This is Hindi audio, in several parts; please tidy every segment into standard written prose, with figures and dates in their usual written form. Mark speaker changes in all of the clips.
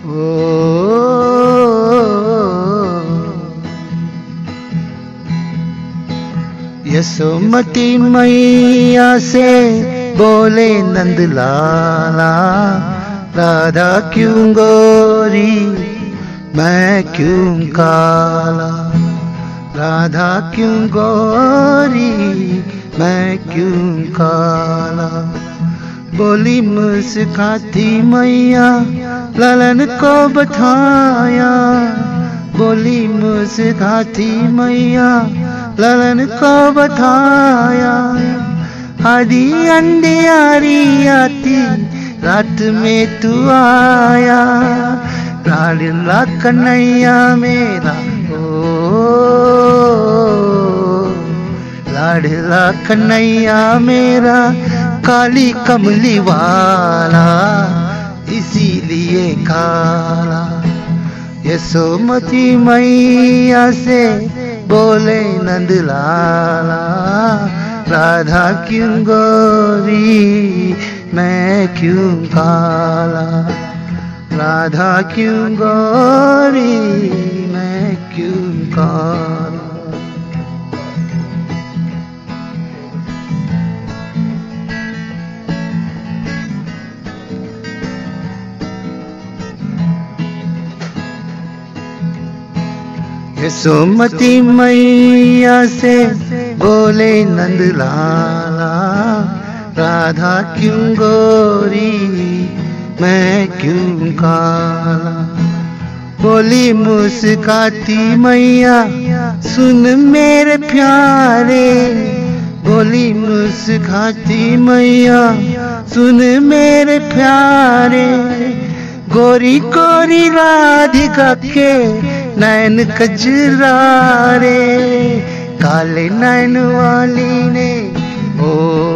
Speaker 1: ओ यशोमती मैया से बोले नंदलाला, राधा क्यों गोरी मैं क्यों काला, राधा क्यों गोरी मैं क्यों काला। बोली मुस्काती मैया ललन को बधाया, बोली मुस्काती मैया ललन को बधाया। आधी अंधियारी आती रात में तू आया, लाडला कन्हैया मेरा ओ, लाडला कन्हैया मेरा काली कमली वाला इसीलिए काला। यशोमती मैया से बोले नंदलाला, राधा क्यों गोरी मैं क्यों काला, राधा क्यों गोरी मैं क्यों काला। यशोमती मैया से बोले नंदलाला, राधा क्यों गोरी मैं क्यों काला। बोली मुस्काती मैया सुन मेरे प्यारे, बोली मुस्काती मैया सुन मेरे प्यारे। गोरी गोरी राधिका के नैन कजरारे, काले नैन वाली ने ओ,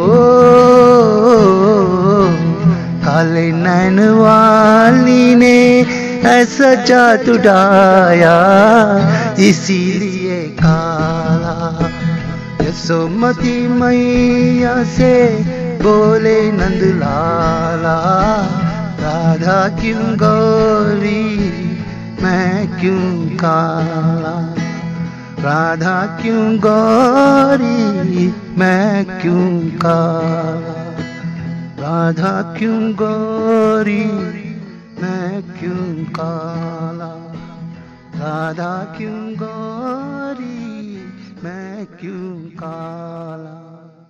Speaker 1: काले नैन वाली ने ऐसा जादू डाया इसीलिए काला। यशोमती मैया से बोले नंदलाला, राधा क्यों गोरी मैं क्यों काला, राधा क्यों गोरी मैं क्यों काला, राधा क्यों गोरी मैं क्यों काला, राधा क्यों गोरी मैं क्यों काला।